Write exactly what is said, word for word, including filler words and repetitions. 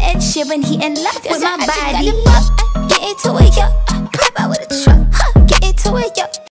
Ed Sheeran, he in love with my body.